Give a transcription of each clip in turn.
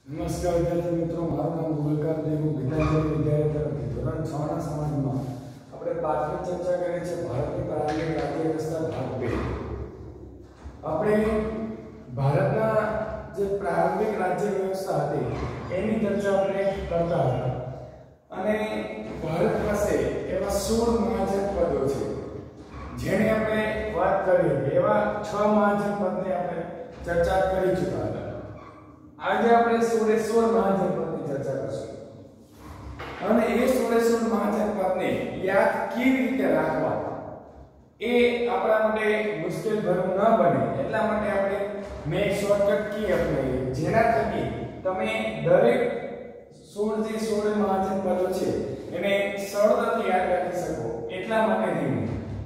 નમસ્કાર વિદ્યાર્થી મિત્રો, મારું નામ ગુલકાર દેવ, ગીતાંજલિ વિદ્યાલય તરફથી ધોરણ 6 ના સમાજમાં આપણે પાઠની ચર્ચા કરી છે ભારતની પ્રારંભિક રાજ્ય વ્યવસ્થા ભાગ 2। આપણે ભારતના જે પ્રારંભિક રાજ્ય વ્યવસ્થા હતી એની ચર્ચા આપણે કરતા હતા અને ભારત પાસે એવા 16 મહાજનપદો છે જેને આપણે વાત કરી હતી। એવા 6 મહાજનપદને આપણે ચર્ચા કરી ચૂક્યા હતા। આજે આપણે 16 મહાજનપદની ચર્ચા કરીશું અને એ 16 મહાજનપદને યાદ કેવી રીતે રાખવા એ આપણા માટે મુશ્કેલ ભરું ન બને એટલા માટે આપણે મેં શોર્ટકટ કી અપનાવી જેના થકી તમે દરેક 16 મહાજનપદો છે એને સરળતાથી યાદ રાખી શકો એટલા માટે નહીં।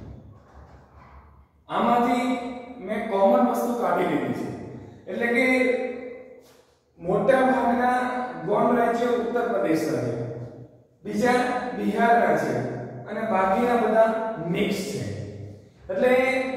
આમાંથી મેં કોમન વસ્તુ કાઢી લીધી છે એટલે કે મોટા ભાગના ગૌણ રાજ્ય ઉત્તર પ્રદેશના છે, બીજા બિહારના છે અને બાકીના બધા મિક્સ છે। એટલે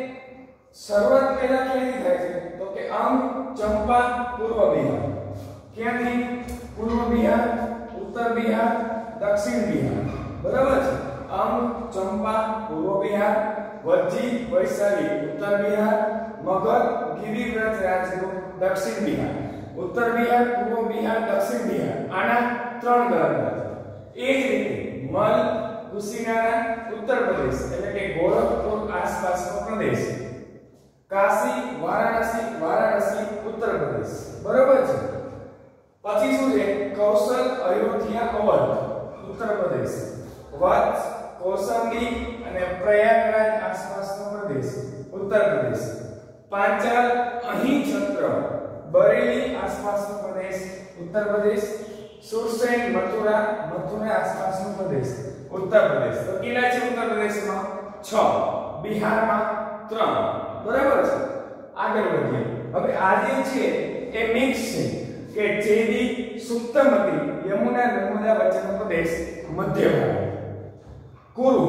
શરૂઆત પહેલા ક્યાંથી થાય છે તો કે અંગ ચંપા પૂર્વ બિહાર। ક્યાંથી? પૂર્વ બિહાર, ઉત્તર બિહાર, દક્ષિણ બિહાર, બરાબર છે। અંગ ચંપા પૂર્વ બિહાર, વજ્જી વૈશાલી ઉત્તર બિહાર, મગધ ગિરિવ્રત રાજ્ય દક્ષિણ બિહાર, उत्तर बिहार, पूर्व बिहार, दक्षिण बिहार आना 3 गणना છે। એ જ રીતે મલ कुशीनारा उत्तर प्रदेश એટલે કે गोरखपुर आसपासનો પ્રદેશ, काशी वाराणसी उत्तर प्रदेश, बराबर છે। પછી શું છે? કૌશલ અયોધ્યા અવધ उत्तर प्रदेश, वत्स कौशाम्बी અને પ્રયાગરાજ આસપાસનો પ્રદેશ उत्तर प्रदेश, પાંચાલ અહીં છત્ર बरेली आसपासનો प्रदेश उत्तर प्रदेश, सुरसैन मथुरा आसपासનો प्रदेश उत्तर प्रदेश। तो किला છે उत्तर प्रदेशમાં 6, બિહારમાં 3, બરાબર છે। આગળ વધીએ। હવે આ જે છે એ મિક્સ છે કે ચેદી સુપ્તમતી યમુના નર્મદા વચ્ચેનો પ્રદેશ મધ્ય ભાગ, કુરુ,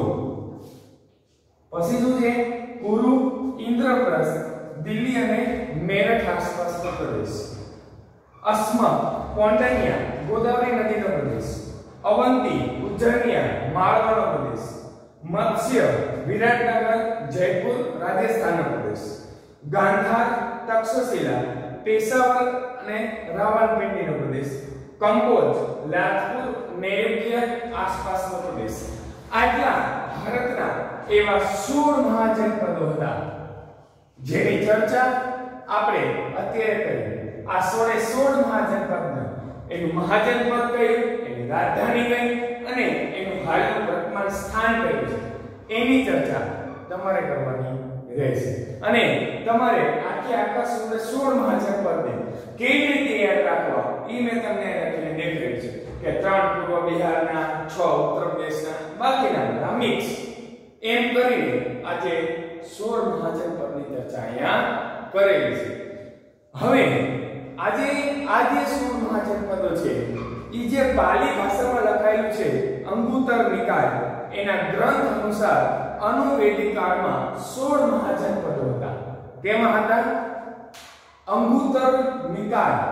પછી શું છે? કુરુ, ઇન્દ્રપ્રસ્થ, दिल्ली અને मेरठ आसपासનો પ્રદેશ, अस्मा कोंडन्या गोदावरी नदीનો પ્રદેશ, अवंती उज्जैनिया मारवाड़નો પ્રદેશ, मत्स्य विराटनगर जयपुर राजस्थानનો પ્રદેश, गांधार तक्षशिला पेशावर અને रावलपिंडीનો પ્રદેશ, कंबोज लाजपुर नेरुकिया आसपासનો પ્રદેश। આટલા ભારતના એવા 16 મહાજનપદો હતા જેની ચર્ચા આપણે અત્યારે કરી। આ 16 મહાજનપદના એનું મહાજનપદ કયું, એની રાજધાની કઈ અને એનું હાલનું વર્તમાન સ્થાન કયું છે એની ચર્ચા તમારે કરવાની રહેશે અને તમારે આખા 16 મહાજનપદને કેવી રીતે યાદ રાખવા એ મેં તમને લખીને દેખાડ્યું છે કે 3 પૂર્વ બિહારના, 6 ઉત્તર પ્રદેશના, બાકીના બધા મિક્સ, એમ કરીને આજે 16 મહાજનપદની ચર્ચા અહીંયા કરેલી છે। હવે આજે આ જે 16 મહાજનપદો છે ઈ જે પાલી ભાષામાં લખાયેલું છે અંગુત્તર નિકાય એના ગ્રંથ અનુસાર અનુવેદિક કાળમાં 16 મહાજનપદો હતા। કેમાં હતા? અંગુત્તર નિકાય,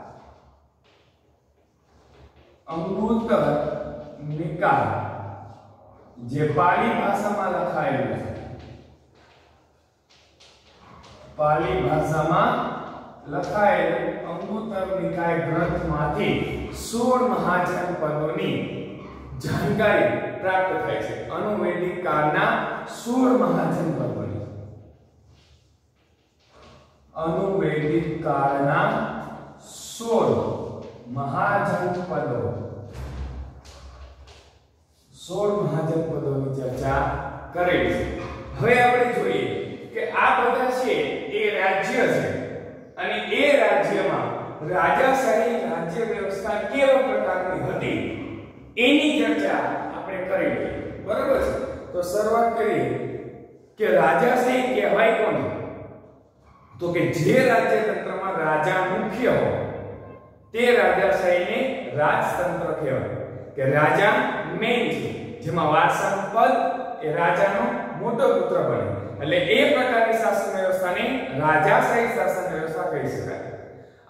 અંગુત્તર નિકાય જે પાલી ભાષામાં લખાયેલું છે, पाली भाषा में लखाયેલ अंगुत्तर निकाय ग्रंथમાંથી 16 મહાજનપદોની જાણકારી પ્રાપ્ત થાય છે। અનુવેદિક કાળના 16 મહાજનપદોની, અનુવેદિક કાળના 16 મહાજનપદો, 16 મહાજનપદોની ચર્ચા કરેલી છે। હવે આપણે જોઈએ કે આ બધા છે એ રાજ્ય છે અને એ રાજ્યમાં રાજાશાહી રાજ્ય વ્યવસ્થા કેવા પ્રકારની હતી એની ચર્ચા આપણે કરી લઈએ, બરાબર છે। તો શરૂઆત કરીએ કે રાજાશાહી કહેવાય કોને? તો કે જે રાજ્યતંત્રમાં રાજા મુખ્ય હોય તે રાજાશાહીને રાજતંત્ર કહેવાય, કે રાજા મેઇન છે જેમાં વારસાનું પદ એ રાજાનો મોટો પુત્ર બને, એટલે એ પ્રકારની શાસન વ્યવસ્થાને રાજાશાહી શાસન વ્યવસ્થા કહી શકાય।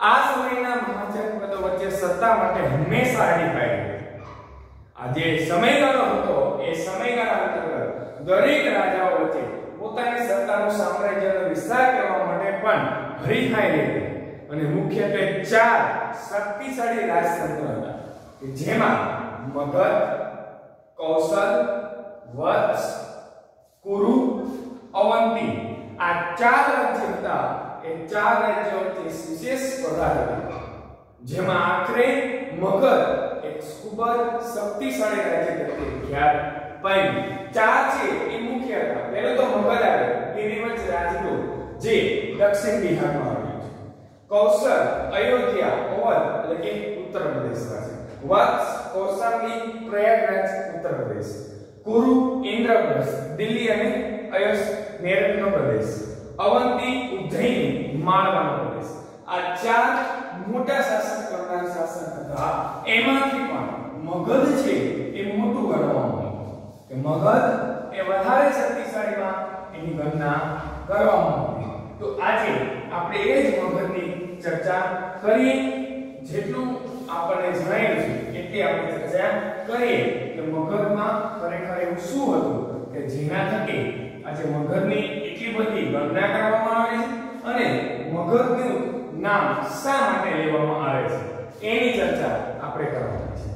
આ સમયના મહાજનપદો વચ્ચે સત્તા માટે હંમેશા હરીફાઈ હતી. આ જે સમયગાળો હતો એ સમયગાળા અંતર્ગત દરેક રાજાઓ વચ્ચે પોતાની સત્તાનું સામ્રાજ્યનો વિસ્તાર કરવા માટે પણ હરીફાઈ હતી અને મુખ્યત્વે 4 શક્તિશાળી રાજતંત્ર હતા કે જેમાં મગધ, કૌશલ, વત્સ, કુરુ, અવંતી આ 4 રાજ્યો હતા. એ 4 રાજ્યો વચ્ચે વિશેષ સ્પર્ધા હતી જેમાં આખરે મગધ એક ખૂબ જ શક્તિશાળી રાજ્ય તરીકે ખ્યાલ પામ્યું. 4 છે એ મુખ્ય હતા. પહેલું તો મગધ આવે, ગિરિવંશ રાજગૃહ જે દક્ષિણ બિહારમાં આવ્યું છે. કૌશલ, અયોધ્યા, અવધ એટલે કે ઉત્તર પ્રદેશમાં છે. વત્સ, કૌશાંબી, પ્રયાગરાજ, ઉત્તર પ્રદેશ. કુરુ, ઇન્દ્રપ્રસ્થ, દિલ્હી અને અયોધ્યા, મેરઠનો પ્રદેશ. અવંતી, ઉજ્જૈની, માળવાનો પ્રદેશ. આ 4 મોટા શાસન કરનાર શાસન હતા. એમાંથી પણ મગધ છે એ મોટું ગણવામાં આવ્યું કે મગધ એ વધારે શક્તિશાળીમાં એની ગણના કરવામાં આવી. તો આજે આપણે એ જ મગધની ચર્ચા કરીએ. જેટલું આપણને જણાયું છે એટલી આપણે ચર્ચા કરીએ કે મગધમાં ખરેખર એવું શું હતું કે જેના થકી આજે મગધની એટલી બધી ગણના કરવામાં આવે છે અને મગધનું નામ શા માટે લેવામાં આવે છે એની ચર્ચા આપણે કરવાની છે.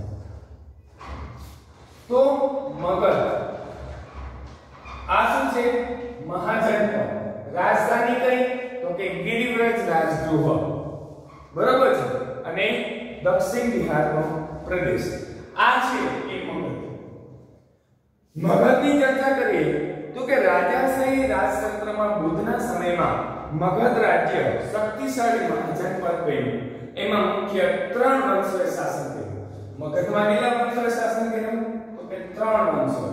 તો મગધ આ શું છે? મહાજનપદ. રાજધાની કઈ? તો કે ગિરિવ્રજ રાજગૃહ. બરોબર છે. અને દક્ષિણ બિહારનો પ્રદેશ આ છે એ મગધ. મગધની ચર્ચા કરીએ તો કે રાજાશાહી રાજતંત્રમાં બુદ્ધના સમયમાં મગધ રાજ્ય શક્તિશાળી મહાજનપદ બન્યું. એમાં મુખ્ય 3 વંશોએ શાસન કર્યું. મગધમાં કેટલા વંશોએ શાસન કર્યું? તો કે 3 વંશો.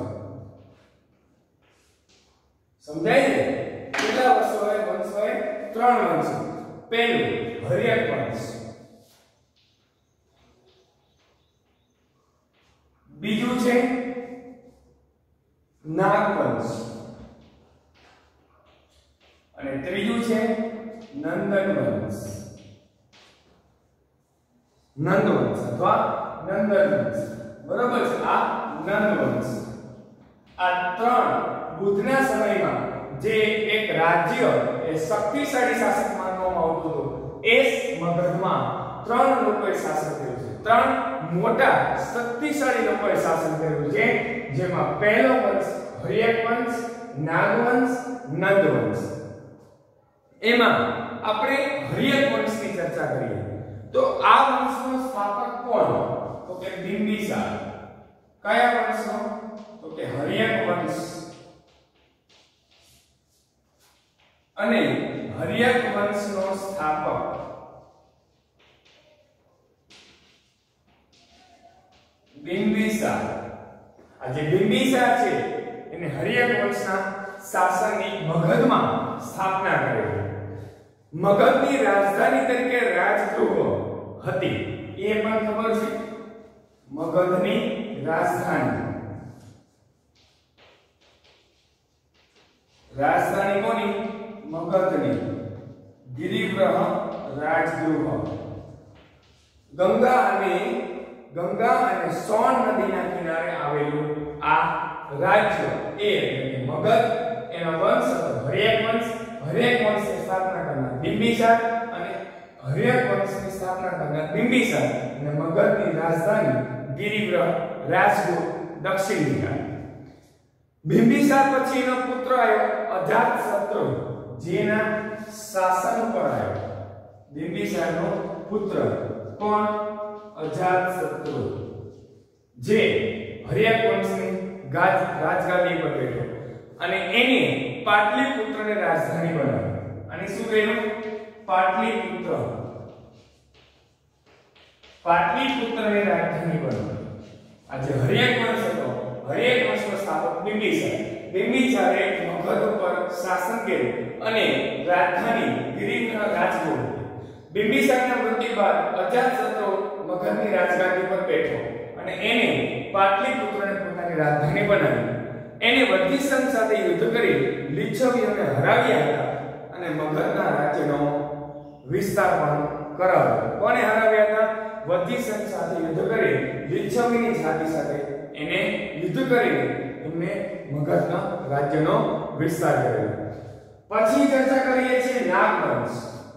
સમજાય છે? કેટલા વંશોએ? 3 વંશો. પહેલું હર્યક વંશ, બીજું છે નાગ વંશ અને ત્રીજું છે નંદન વંશ. નંદ વંશ અથવા નંદન વંશ. બરોબર છે. આ નંદ વંશ. આ 3 બુદ્ધના સમયમાં જે એક રાજ્ય એ શક્તિશાળી શાસક માનવામાં આવતું હતું એ મગધમાં 3 લોકોએ શાસન કર્યું છે. 3 મોટા શક્તિશાળી લોકોએ શાસન કર્યું છે જેમાં પહેલો વંશ હર્યક વંશ, નાગવંશ, નંદવંશ. એમાં આપણે હર્યક વંશની ચર્ચા કરીએ તો આ વંશનો સ્થાપક કોણ? તો કે બિંબિસાર. કયા વંશનો? તો કે હર્યક વંશ. અને હર્યક વંશનો સ્થાપક બિંબિસાર. આ જે બિંબિસાર છે એને હર્યક વંશના શાસનની મગધમાં સ્થાપના કરી. મગધની રાજધાની તરીકે રાજગૃહ હતી. એ પણ ખબર છે. મગધની રાજધાની કોની? મગધની. ગિરિગ્રહ રાજગૃહ. ગંગા અને સોન નદીના કિનારે આવેલું આ રાજ્ય એ મગધ. એનો વંશ હતો હર્યક વંશ. હર્યક વંશની સ્થાપના કરનાર બિંબિસાર અને હર્યક વંશની સ્થાપના કરનાર બિંબિસાર અને મગધની રાજધાની ગિરિગ્રહ રાજગૃહ દક્ષિણ બિહાર. બિંબિસાર પછી એનો પુત્ર આવ્યો અજાતશત્રુ જેના શાસન પર આવ્યો. બિંબિસારનો પુત્ર કોણ? અજાતશત્રુ જે હર્યક વંશની રાજગાદી પર બેઠો અને એને પાટલીપુત્રને રાજધાની બનાવી. અને શું કર્યું? પાટલીપુત્રને રાજધાની બનાવી. આ જે હર્યક વંશ હતો, હર્યક વંશનો સ્થાપક બિંબિસારે મગધ ઉપર શાસન કર્યું અને રાજધાની ગિરિગ્રહ રાજગૃહ. બિંબિસારના મૃત્યુ બાદ અજાતશત્રુ મગધની રાજગાદી પર બેઠો અને એને પાટલીપુત્રને પોતાની રાજધાની બનાવી. એને વધિસંઘ સાથે યુદ્ધ કરી લીચ્છવીઓને હરાવ્યા હતા અને મગધના રાજ્યનો વિસ્તાર પણ કરાવ્યો. કોને હરાવ્યા હતા? વત્તીસન સાથે યુદ્ધ કરી લીચ્છવીની જાતિ સાથે એને યુદ્ધ કરી એમને મગધના રાજ્યનો વિસ્તાર કર્યો. પછી ચર્ચા કરીએ છીએ નાગવંશ.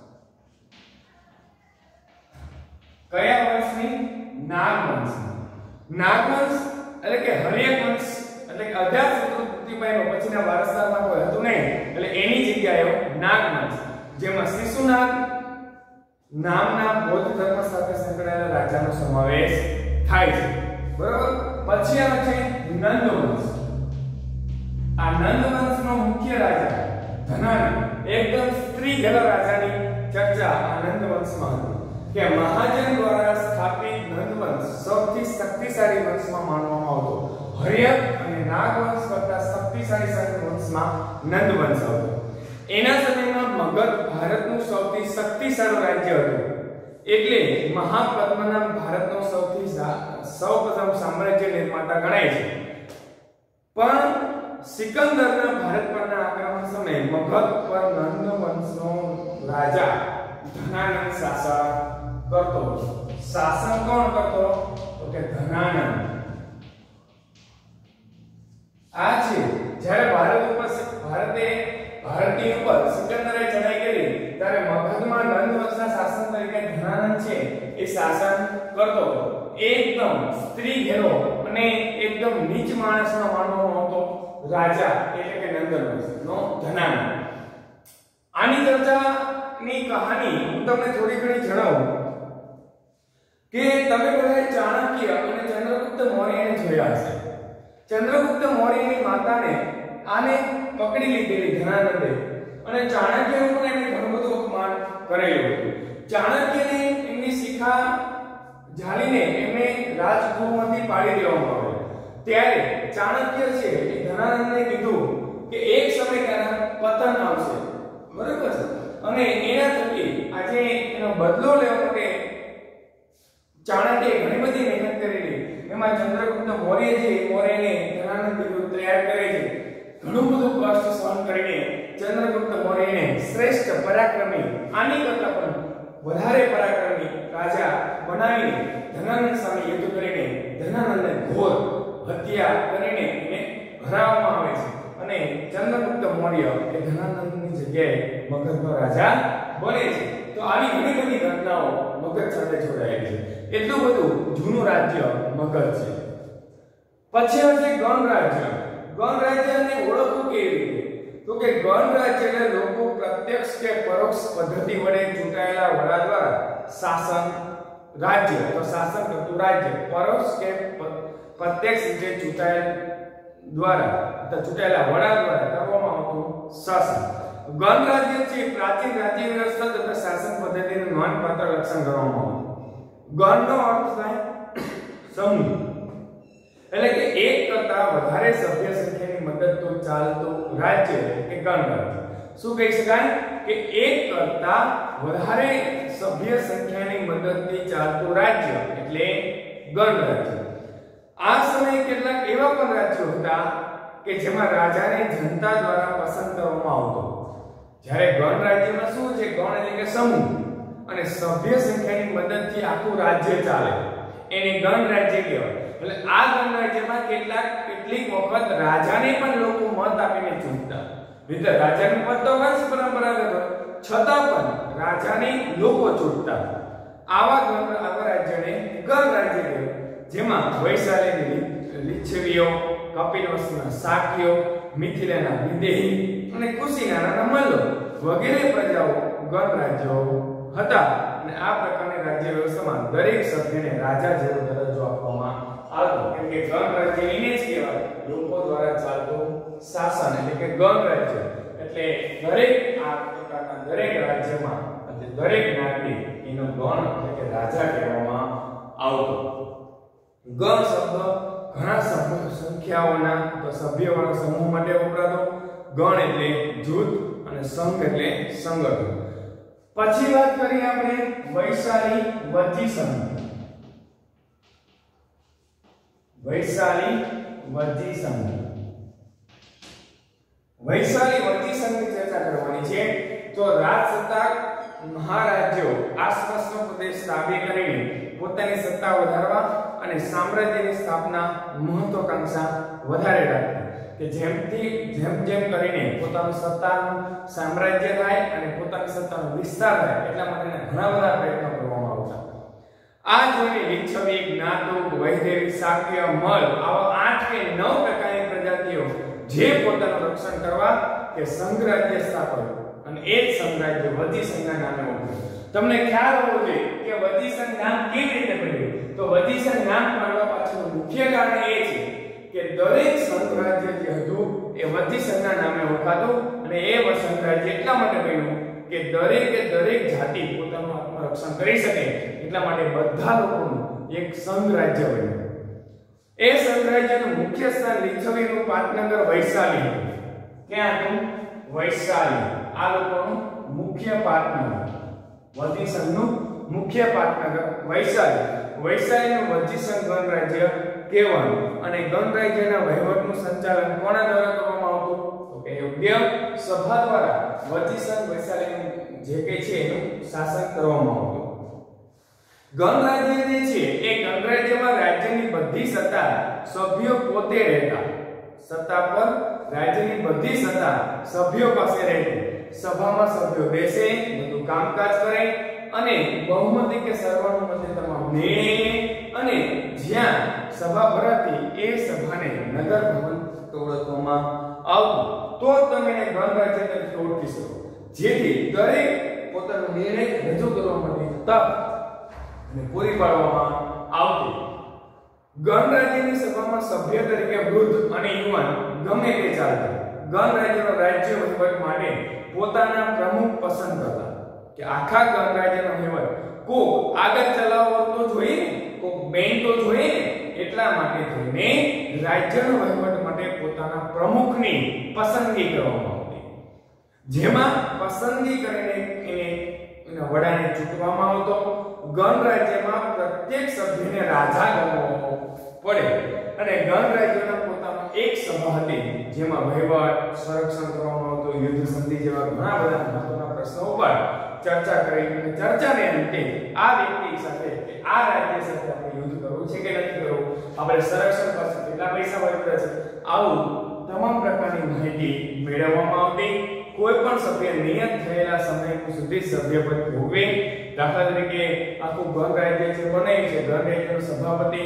કયા વંશની? નાગવંશ. નાગવંશ એટલે કે હર્યક વંશ એટલે કે અજાતશત્રુ પામ્યો પછીના વારસદારમાં કોઈ હતું નહીં એટલે એની જગ્યાએ નાગવંશ જેમાં શિશુનાગ નામના બૌદ્ધ ધર્મ સાથે સંકળાયેલા રાજાનો સમાવેશ થાય છે. બરોબર. પછી આવે છે નંદવંશ. આ નંદવંશનો મુખ્ય રાજા ધનાનંદ એકદમ સ્ત્રી ઘેલા રાજાની ચર્ચા આ નંદવંશમાં હતી કે મહાજન દ્વારા સ્થાપિત નંદવંશ સૌથી શક્તિશાળી વંશમાં માનવામાં આવતો. હર્યક અને નાગવંશ કરતા શક્તિશાળી વંશમાં નંદવંશ આવતો. એના સમયમાં મગધ ભારતનું સૌથી શક્તિશાળી રાજ્ય હતું. એટલે મહાપદ્મનાભ ભારતનો સૌપ્રથમ સામ્રાજ્ય નિર્માતા ગણાય છે. પણ સિકંદરના ભારત પરના આક્રમણ સમયે મગધ પર નંદવંશનો રાજા ધનાનંદ શાસન કરતો. શાસન કોણ કરતો? તો કે ધનાનંદ. આ છે જ્યારે ભારતની ઉપર સિકંદરે ચડાઈ કરી ત્યારે મગધમાં નંદવંશના શાસન તરીકે ધનાનંદ છે એ શાસન કરતો. એકદમ સ્ત્રી ઘેરો અને એકદમ નીચ માણસનો માનવામાં આવતો રાજા એટલે કે નંદવંશનો ધનાનંદ. આની ચર્ચાની કહાની હું તમને થોડી ઘણી જણાવું કે તમે બધાએ ચાણક્ય અને ચંદ્રગુપ્ત મૌર્યને જોયા હશે. ચંદ્રગુપ્ત મૌર્યની માતાને આને પકડી લીધેલી ધનાનંદે અને ચાણક્યનું પણ એમને ઘણું બધું અપમાન કરેલું હતું. ચાણક્યને એમની શિખા ઝાલીને એમને રાજગૃહમાંથી પાડી દેવામાં આવ્યો. ત્યારે ચાણક્ય છે એ ધનાનંદને કીધું કે એક સમય તેના પતન આવશે. બરાબર છે. અને એના થકી આજે એનો બદલો લેવા માટે ચાણક્યે ઘણી બધી મહેનત કરેલી. એમાં ચંદ્રગુપ્ત મૌર્ય છે મૌર્યને ધનાનંદ વિરુદ્ધ તૈયાર કરે છે. ઘણું બધું કષ્ટ સહન કરીને ચંદ્રગુપ્ત મૌર્યને શ્રેષ્ઠ પરાક્રમી આની કરતા પણ વધારે પરાક્રમી રાજા બનાવીને ધનાનંદ સામે યુદ્ધ કરીને ધનાનંદને ઘોર હત્યા કરીને એને હરાવવામાં આવે છે. અને ચંદ્રગુપ્ત મૌર્ય એ ધનાનંદની જગ્યાએ મગધનો રાજા બને છે. તો આવી ઘણી બધી ઘટનાઓ મગધ સાથે જોડાયેલી છે. એટલું બધું જૂનું રાજ્ય મગધ છે. પછી છે ગણરાજ્ય. ગણરાજ્યને ઓળખવું કેવી રીતે? તો કે ગણરાજ્ય એટલે લોકો પ્રત્યક્ષ કે પરોક્ષ પદ્ધતિ વડે ચૂંટાયેલા વડા દ્વારા શાસન રાજ્ય તો શાસન કરતું રાજ્ય. પરોક્ષ કે પ્રત્યક્ષ રીતે ચૂંટાયેલા વડા દ્વારા કરવામાં આવતું શાસન. ગણરાજ્ય છે પ્રાચીન રાજ્ય વ્યવસ્થા તથા શાસન પદ્ધતિનું નોંધપાત્ર લક્ષણ ગણવામાં આવે. ગણનો અર્થ થાય સમૂહ એટલે કે એક કરતા વધારે સભ્ય સંખ્યાની મદદથી ચાલતું રાજ્ય કે ગણરાજ્ય. શું કહી શકાય કે એક કરતા વધારે સભ્ય સંખ્યાની મદદથી ચાલતું રાજ્ય એટલે ગણરાજ્ય. આ સમયે કેટલાક એવા પણ રાજ્યો હતા કે જેમાં રાજાને જનતા દ્વારા પસંદ કરવામાં આવતો. જ્યારે ગણરાજ્યમાં શું છે? ગણ એટલે કે સમૂહ અને સભ્ય સંખ્યાની મદદથી આખું રાજ્ય ચાલે એને ગણરાજ્ય કહેવાય. એટલે આ ગણરાજ્યમાં કેટલીક વખત રાજાને પણ લોકો મત આપીને ચૂંટતા. એટલે રાજાનું પદ તો વંશ પરંપરાગત હોય છતાં પણ રાજાને લોકો ચૂંટતા. આવા રાજ્યને ગણરાજ્ય કહેવાય. જેમાં વૈશાલીની લીચ્છવીઓ, કપિલવસ્તુના શાક્યો, મિથિલાના વિદેહી અને કુશીનારાના મલ્લો વગેરે પ્રજાઓ ગણરાજ્યો હતા. અને આ પ્રકારની રાજ્ય વ્યવસ્થામાં દરેક સભ્યને રાજા જેવો દરજ્જો આપવામાં આવતો. કેમ કે ગણરાજ્ય એને જ કહેવાય લોકો દ્વારા ચાલતું શાસન એટલે કે ગણરાજ્ય. એટલે દરેક આ પ્રકારના દરેક રાજ્યમાં એટલે દરેક નાગરિક એનો ગણ એટલે કે રાજા કહેવામાં આવતો. ગણ શબ્દ ઘણા સંખ્યાઓના તો સભ્યોવાળા સમૂહ માટે વપરાતો. ગણ એટલે જૂથ અને સંઘ એટલે સંગઠન. પછી વાત કરીએ આપણે વૈશાલી વચ્ચી સંઘ. વૈશાલી વચ્ચી સંઘ. વૈશાલી વચ્ચી સંઘની ચર્ચા કરવાની છે. તો રાજસત્તાક મહારાજ્ય રાજ્યો આસપાસનો પ્રદેશ તાબે કરીને પોતાની સત્તા વધારવા અને સામ્રાજ્યની સ્થાપના મહત્વાકાંક્ષા વધારે રાખવી કે જેમ કરીને પોતાનું સત્તાનું સામ્રાજ્ય થાય અને પોતાની સત્તાનો વિસ્તાર થાય એટલા માટે ઘણા બધા પ્રયત્નો કરવામાં આવતા. આ જોઈને લીછવી, જ્ઞાતુક, વૈદેવી, શાક્ય, મલ આવા 8 કે 9 પ્રકારની પ્રજાતિઓ જે પોતાનું રક્ષણ કરવા કે સંઘરાજ્ય સ્થાપ્યું અને એ જ સંઘરાજ્ય વજીસંઘના નામે ઓળખાય. તમને ખ્યાલ હોવો જોઈએ કે વજીસંઘ નામ કેવી રીતે પડ્યું? તો વજીસંઘ નામ પાડવા પાછળનું મુખ્ય કારણ એ છે કે દરેક સંઘરાજ્ય જે હતું એ વજીસંઘના નામે ઓળખાતું અને એ સંઘરાજ્ય એટલા માટે બન્યું કે દરેક જાતિ પોતાનું આત્મરક્ષણ કરી શકે એટલા માટે બધા લોકોનું એક સંઘરાજ્ય બન્યું. એ સંઘરાજ્યનું મુખ્ય સ્થાન લીછવીનું પાટનગર વૈશાલી હતું. ક્યાં હતું? વૈશાલી. આ લોકોનું મુખ્ય પાટનગર, વજીસંઘનું મુખ્ય પાટનગર વૈશાલી. વૈશાલીનું વજીસંઘ ગણરાજ્ય કહેવાનું અને ગણરાજ્યના વહીવટનું સંચાલન કોના દ્વારા કરવામાં આવતું? તો કે યોગ્ય સભા દ્વારા વજીસંઘ વૈશાલીનું જે કે છે એનું શાસન કરવામાં આવતું. ગણરાજ્ય જે છે એ ગણરાજ્યમાં રાજ્યની બધી સત્તા સભ્યો પોતે રહેતા. સત્તા પર રાજ્યની બધી સત્તા સભ્યો પાસે રહેતી. સભામાં સભ્યો બેસે, બધું કામકાજ કરે અને બહુમતી કે સર્વાનુમતે તમામ નિર્ણય અને જ્યાં સભા ભરાતી એ સભાને નગર ભવન ઓળખવામાં આવતું. તો તમે એને ગણરાજ્ય તરીકે ઓળખી શકો, જેથી દરેક પોતાનો નિર્ણય રજૂ કરવા માટે તક અને પૂરી પાડવામાં આવતી. ગણરાજ્યની સભામાં સભ્ય તરીકે વૃદ્ધ અને યુવાન ગમે તે ચાલતા. ગણરાજ્યનો રાજ્ય વહીવટ માટે પોતાના પ્રમુખ પસંદ કરતા કે આખા ગણરાજ્યનો વહીવટ કોક આગળ ચલાવવો તો જોઈએ, કોક બેન તો જોઈએ, એટલા માટે થઈને રાજ્યનો વહીવટ માટે પોતાના પ્રમુખની પસંદગી કરવામાં આવતી. જેમાં પસંદગી કરીને એના વડાને ચૂંટવામાં આવતો. ગણરાજ્યમાં પ્રત્યેક સભ્યને રાજા ગણવો પડે અને ગણરાજ્યના પોતામાં એક સભા હતી જેમાં વહીવટ, સંરક્ષણ કરવામાં આવતું, યુદ્ધ સંધિ જેવા ઘણા બધા મહત્વના પ્રશ્નો ઉપર ચર્ચા કરી અને ચર્ચાને અંતે આ વ્યક્તિ સાથે કે આ રાજ્ય સાથે આપણે યુદ્ધ કરવું છે કે નથી કરવું, આપણે સંરક્ષણ પાસે કેટલા પૈસા વાપર્યા છે, આવું તમામ પ્રકારની માહિતી મેળવવામાં આવતી. કોઈ પણ સભ્ય નિયત થયેલા સમય સુધી સભ્યપદ ભોગવે. દાખલા તરીકે આખું ગણરાજ્ય જે બનાવ્યું છે, ગણરાજ્યનો સભાપતિ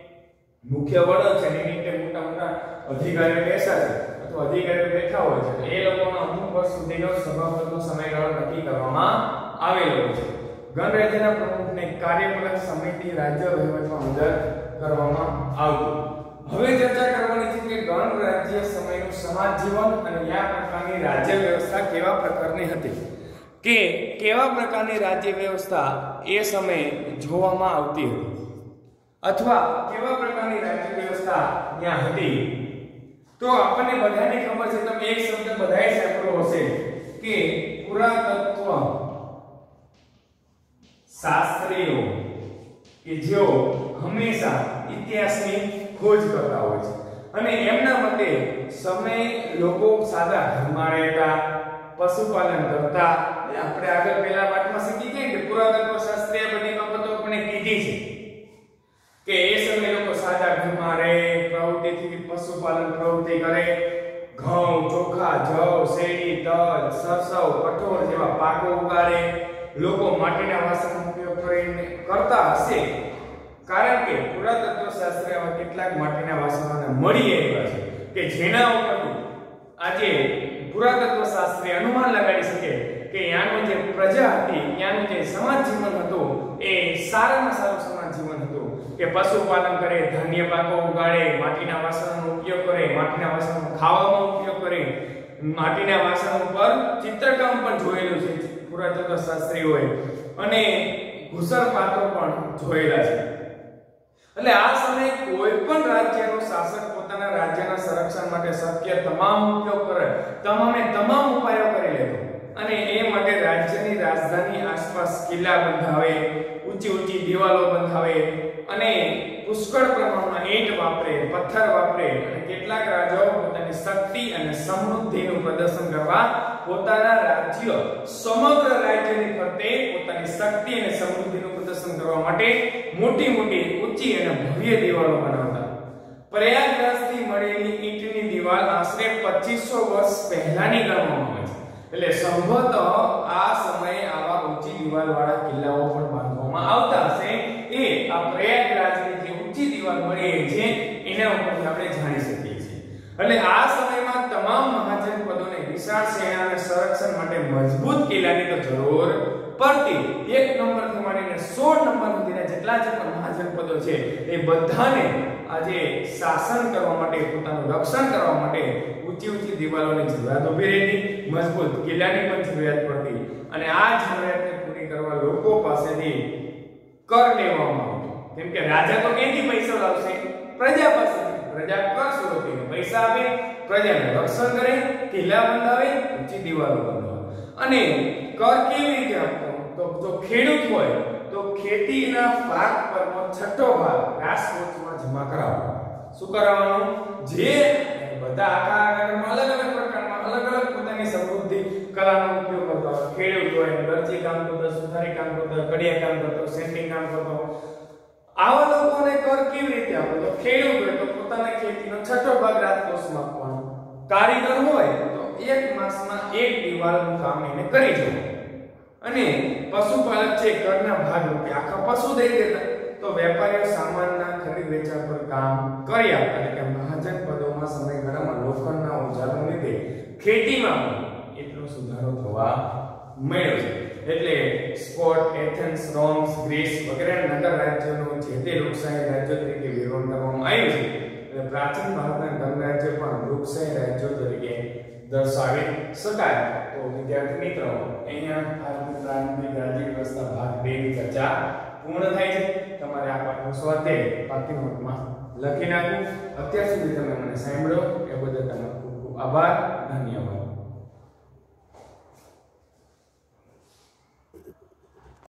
મુખ્ય વડો છે, એની નીચે મોટા અધિકારીઓ બેસા છે અથવા અધિકારીઓ બેઠા હોય છે. એ લોકોનો અમુક વર્ષ સુધીનો સભાપતિનો સમયગાળો નક્કી કરવામાં આવેલો છે. ગણરાજ્યના પ્રમુખને કાર્યપાલક સમિતિ રાજ્ય વહીવટમાં મદદ કરવામાં આવતું. હવે ચર્ચા કરવાની છે કે ગણરાજ્ય સમયનું સમાજ જીવન અને આ પ્રકારની રાજ્ય વ્યવસ્થા કેવા પ્રકારની હતી, કે કેવા પ્રકારની રાજ્ય વ્યવસ્થા એ સમયે જોવામાં આવતી હતી અથવા કેવા પ્રકારની રાજ્ય વ્યવસ્થા ત્યાં હતી. તો આપણને બધાને ખબર છે, તમે એક શબ્દ બધાએ સાંભળ્યો હશે કે પુરાતત્વ શાસ્ત્રીઓ કે જેઓ હંમેશા ઇતિહાસની ખોજ કરતા હોય છે અને એમના મતે સમય લોકો સાદા ઘરમાં રહેતા, પશુપાલન કરતા. આપણે આગળ પહેલા પાઠમાં શીખી ગયા કે પુરાતત્વ શાસ્ત્રીય બધી બાબતો આપણે કીધી છે કે એ સમયે લોકો સાદા ઘરમાં રહે, પ્રવૃત્તિથી પશુપાલન પ્રવૃત્તિ કરે, ઘઉં, ચોખા, જવ, શેરડી, તલ, સરસવ, કઠોળ જેવા પાકો ઉગાડે. લોકો માટીના વાસણનો ઉપયોગ કરીને કરતા હશે, કારણ કે પુરાતત્વ શાસ્ત્રમાં કેટલાક માટીના વાસણોને મળી આવ્યા છે કે જેના ઉપરથી આજે પુરાતત્વ શાસ્ત્રી અનુમાન લગાડી શકે કે યાનું જે પ્રજા હતી, યાનું જે સમાજ જીવન હતું એ સારામાં સારું સમાજ જીવન હતું કે પશુપાલન કરે, ધાન્ય પાકો ઉગાડે, માટીના વાસણોનો ઉપયોગ કરે, માટીના વાસણનો ખાવામાં ઉપયોગ કરે, માટીના વાસણો ઉપર ચિત્રકામ પણ જોયેલું છે પુરાતત્વ શાસ્ત્રીઓએ અને ઘુસર પાત્રો પણ જોયેલા છે. એટલે આ સમયે કોઈ પણ રાજ્યનો શાસક પોતાના રાજ્યના સંરક્ષણ માટે શક્ય તમામ ઉપયોગ કરે, તમામ ઉપાયો કરી લેતો અને એ માટે રાજ્યની રાજધાની આસપાસ કિલ્લા બંધાવે, ઊંચી દિવાલો બંધાવે અને પુષ્કળ પ્રમાણમાં ઈંટ વાપરે, પથ્થર વાપરે અને કેટલાક રાજાઓ પોતાની શક્તિ અને સમૃદ્ધિનું પ્રદર્શન કરવા પોતાના રાજ્ય, સમગ્ર રાજ્યની ફરતે પોતાની શક્તિ અને સમૃદ્ધિનું પ્રદર્શન કરવા માટે મોટી મોટી ઊંચી અને ભવ્ય દિવાલો બનાવતા. પ્રયાગરાજથી મળેલી ઈંટની દિવાલ આશરે 2500 વર્ષ પહેલાની ગણવામાં આવે છે. એટલે સંભવતઃ આ સમયે આવા ઊંચી દિવાલવાળા કિલ્લાઓ પણ બાંધવામાં આવતા હશે. એ આ પ્રયાગરાજની જે ઊંચી દિવાલ મળી છે એના ઉપરથી આપણે જાણી શકીએ છીએ. એટલે આ સમયમાં તમામ મહાજનપદોને વિશાળ સેના અને સંરક્ષણ માટે મજબૂત કિલ્લાની તો જરૂર પડતી. 1 નંબરથી માંડીને 16 નંબર સુધીના જેટલા પણ મહાજનપદો છે એ બધાને આજે શાસન કરવા માટે, પોતાનું રક્ષણ કરવા માટે ઊંચી ઊંચી દિવાલોની જરૂરિયાત ઊભી રહેતી, મજબૂત કિલ્લાની પણ જરૂરિયાત પડતી. અને આ જરૂરિયાતને પૂરી કરવા લોકો પાસેથી કર લેવામાં આવતો. કેમ કે રાજા તો ક્યાંથી પૈસા લાવશે? પ્રજા પાસેથી. પ્રજા કર સ્વરૂપે પૈસા આપે, પ્રજાનું રક્ષણ કરે, કિલ્લા બંધાવે, ઊંચી દિવાલો બંધાવે. અને કર કેવી રીતે આપતો? તો જો ખેડૂત હોય તો ખેતીના પાક પરનો છઠ્ઠો ભાગ રાષ્ટ્રકોષમાં જમા કરાવવાનો. શું કરાવવાનું? જે બધા આખા નગરમાં અલગ અલગ પ્રકારમાં અલગ અલગ પોતાની સમૃદ્ધિ કલાનો ઉપયોગ કરતા હોય. ખેડૂત હોય, દરજી કામ કરતો, સુથારી કામ કરતો, કડિયા કામ કરતો, સેન્ટિંગ કામ કરતો, આવા લોકોને કર કેવી રીતે આપવો? તો ખેડૂત હોય તો પોતાના ખેતીનો છઠ્ઠો ભાગ રાજકોષમાં આપવાનો. કારીગર હોય તો 1 માસમાં 1 દિવાલનું કામ એને કરી જવું. અને પશુપાલક છે કરના ભાગ રૂપે આખા પશુ દઈ દેતા. તો વેપારીઓ સામાનના ખરીદ વેચાણ પર કામ કરી આપતા. એટલે કે મહાજનપદોમાં સમયગાળામાં લોખંડના ઓજારોને લીધે ખેતીમાં એટલો સુધારો થવા મળ્યો છે. એટલે સ્પોર્ટ, એથેન્સ, રોમ્સ, ગ્રીસ વગેરે નગર રાજ્યોનું જે તે લોકશાહી રાજ્યો તરીકે વિરોધ કરવામાં આવ્યું છે. એટલે પ્રાચીન ભારતના ગણરાજ્ય પણ લોકશાહી રાજ્યો તરીકે દર્શાવી શકાય. તો વિદ્યાર્થી મિત્રો, અહીંયા ભારતની પ્રારંભિક રાજ્ય વ્યવસ્થા ભાગ 2 ની ચર્ચા પૂર્ણ થાય છે. તમારે આ પાઠનો સ્વાધ્યાય પાકી નોટમાં લખી નાખવું. અત્યાર સુધી તમે મને સાંભળ્યો એ બદલ તમારો ખૂબ ખૂબ આભાર. ધન્યવાદ.